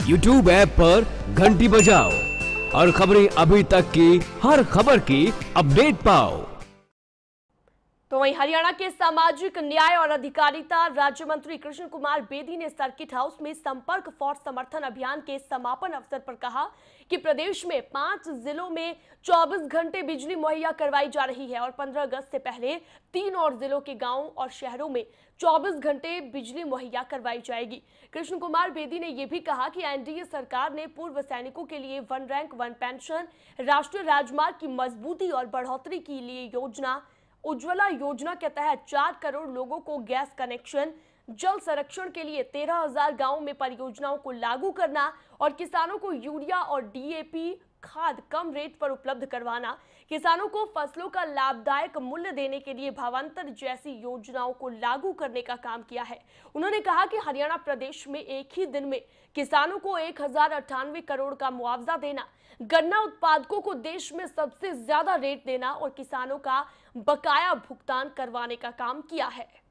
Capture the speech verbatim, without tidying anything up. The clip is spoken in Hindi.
यूट्यूब ऐप पर घंटी बजाओ और खबरें अभी तक की हर खबर की अपडेट पाओ। तो वहीं हरियाणा के सामाजिक न्याय और अधिकारिता राज्य मंत्री कृष्ण कुमार बेदी ने सर्किट हाउस में संपर्क फॉर समर्थन अभियान के समापन अवसर पर कहा कि प्रदेश में पांच जिलों में चौबीस घंटे बिजली मुहैया करवाई जा रही है और पंद्रह अगस्त से पहले तीन और जिलों के गांवों और शहरों में चौबीस घंटे बिजली मुहैया करवाई जाएगी। कृष्ण कुमार बेदी ने यह भी कहा कि एनडीए सरकार ने पूर्व सैनिकों के लिए वन रैंक वन पेंशन, राष्ट्रीय राजमार्ग की मजबूती और बढ़ोतरी के लिए योजना उज्ज्वला योजना के तहत चार करोड़ लोगों को गैस कनेक्शन, जल संरक्षण के लिए तेरह हजार गांवों में परियोजनाओं को लागू करना और किसानों को यूरिया और डीएपी खाद कम रेट पर उपलब्ध करवाना, किसानों को फसलों का लाभदायक मूल्य देने के लिए भावांतर जैसी योजनाओं को लागू करने का काम किया है। उन्होंने कहा कि हरियाणा प्रदेश में एक ही दिन में किसानों को एक हजार अट्ठानवे करोड़ का मुआवजा देना, गन्ना उत्पादकों को देश में सबसे ज्यादा रेट देना और किसानों का बकाया भुगतान करवाने का काम किया है।